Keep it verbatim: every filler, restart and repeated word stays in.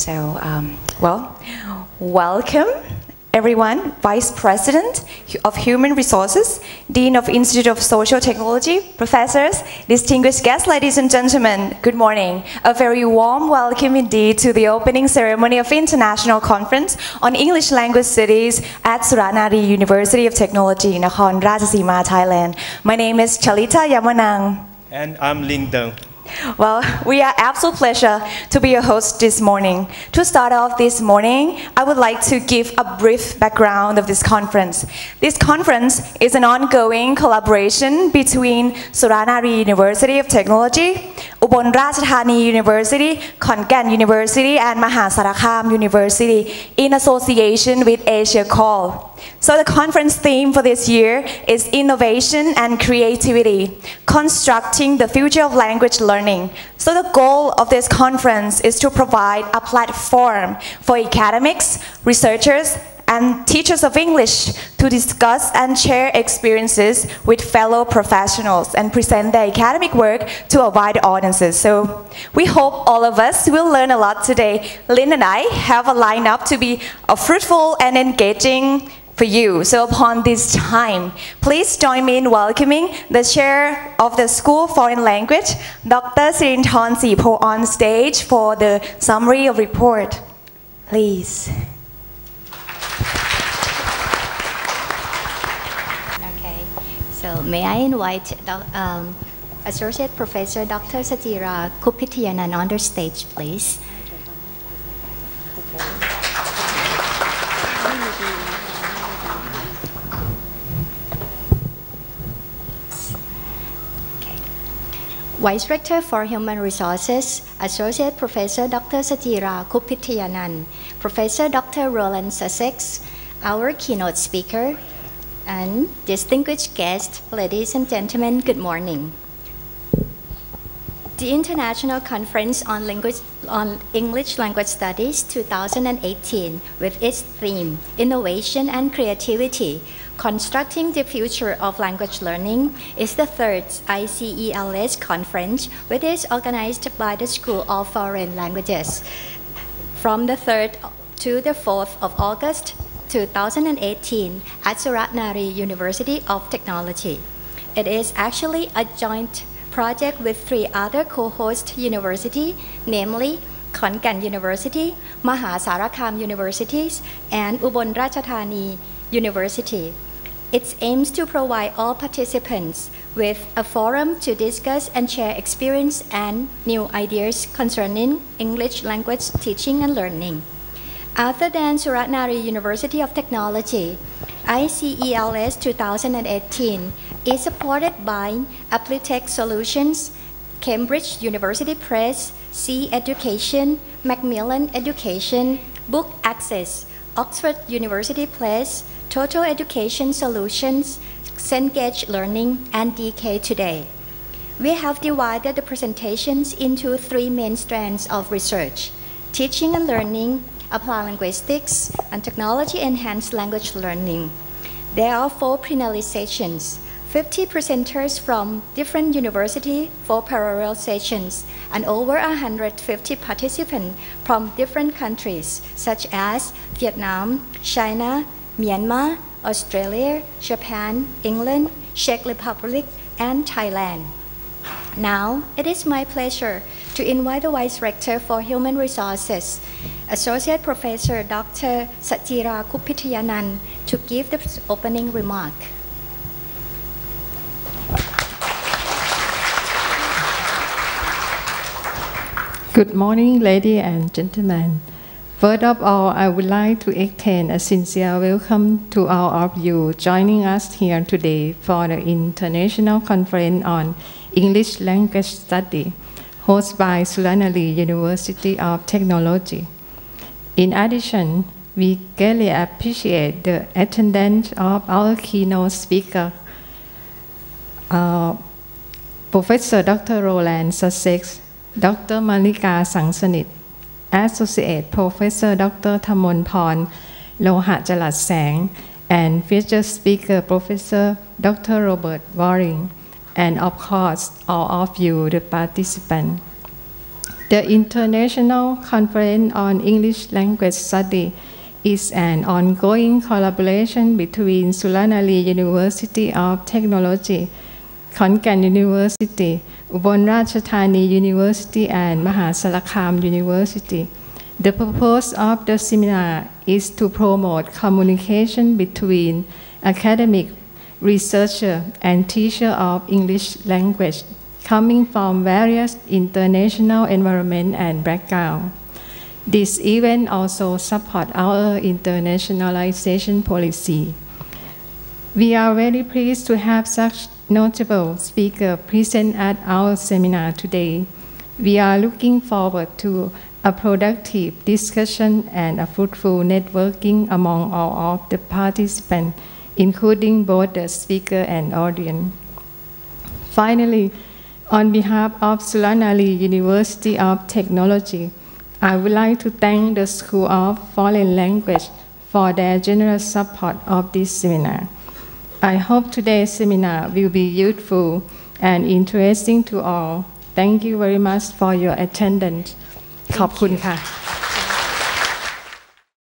So, um, well, welcome everyone, Vice President of Human Resources, Dean of Institute of Social Technology, professors, distinguished guests, ladies and gentlemen, good morning. A very warm welcome indeed to the opening ceremony of International Conference on English Language Studies at Suranaree University of Technology, Nakhon, Ratchasima, Thailand. My name is Chalita Yamanang. And I'm Lindong. Well, we are absolute pleasure to be your host this morning. To start off this morning, I would like to give a brief background of this conference. This conference is an ongoing collaboration between Suranaree University of Technology, Ubon Ratchathani University, Khon Kaen University, and Mahasarakham University in association with Asia Call. So the conference theme for this year is Innovation and Creativity, Constructing the Future of Language Learning. So the goal of this conference is to provide a platform for academics, researchers, and teachers of English to discuss and share experiences with fellow professionals and present their academic work to a wide audiences. So we hope all of us will learn a lot today. Lynn and I have a lineup to be a fruitful and engaging for you. So upon this time, please join me in welcoming the Chair of the School of Foreign Language, Doctor Sirinthorn Sipo, on stage for the summary of report. Please. Okay, so may I invite um, Associate Professor Doctor Satira Kupitianan on the stage, please. Vice Rector for Human Resources, Associate Professor Doctor Satira Kupitianan, Professor Doctor Roland Sussex, our keynote speaker, and distinguished guests, ladies and gentlemen, good morning. The International Conference on, Language, on English Language Studies two thousand eighteen, with its theme, Innovation and Creativity, Constructing the Future of Language Learning, is the third I C E L S conference, which is organized by the School of Foreign Languages from the third to the fourth of August two thousand eighteen at Suranaree University of Technology. It is actually a joint project with three other co-host universities, namely Khon Kaen University, Mahasarakham Universities, and Ubon Ratchathani University. It aims to provide all participants with a forum to discuss and share experience and new ideas concerning English language teaching and learning. Other than Suranaree University of Technology, I C E L S two thousand eighteen is supported by Applitech Solutions, Cambridge University Press, C Education, Macmillan Education, Book Access, Oxford University Press, Total Education Solutions, Cengage Learning, and D K Today. We have divided the presentations into three main strands of research: teaching and learning, applied linguistics, and technology-enhanced language learning. There are four plenary sessions, fifty presenters from different universities, four parallel sessions, and over one hundred fifty participants from different countries, such as Vietnam, China, Myanmar, Australia, Japan, England, Czech Republic, and Thailand. Now, it is my pleasure to invite the Vice Rector for Human Resources, Associate Professor Doctor Satira Kupitianan, to give the opening remark. Good morning, ladies and gentlemen. First of all, I would like to extend a sincere welcome to all of you joining us here today for the International Conference on English Language Study, hosted by Suranaree University of Technology. In addition, we greatly appreciate the attendance of our keynote speaker, uh, Professor Doctor Roland Sussex, Doctor Malika Sangsanit, Associate Professor Doctor Thamonporn Lohajalat Sang, and featured speaker Professor Doctor Robert Waring, and of course, all of you, the participants. The International Conference on English Language Study is an ongoing collaboration between Suranaree University of Technology, Khon Kaen University, Ubon Ratchathani University, and Mahasarakham University. The purpose of the seminar is to promote communication between academic, researcher, and teacher of English language coming from various international environment and background. This event also supports our internationalization policy. We are very pleased to have such notable speakers present at our seminar today. We are looking forward to a productive discussion and a fruitful networking among all of the participants, including both the speaker and audience. Finally, on behalf of Suranaree University of Technology, I would like to thank the School of Foreign Language for their generous support of this seminar. I hope today's seminar will be useful and interesting to all. Thank you very much for your attendance. ขอบคุณค่ะ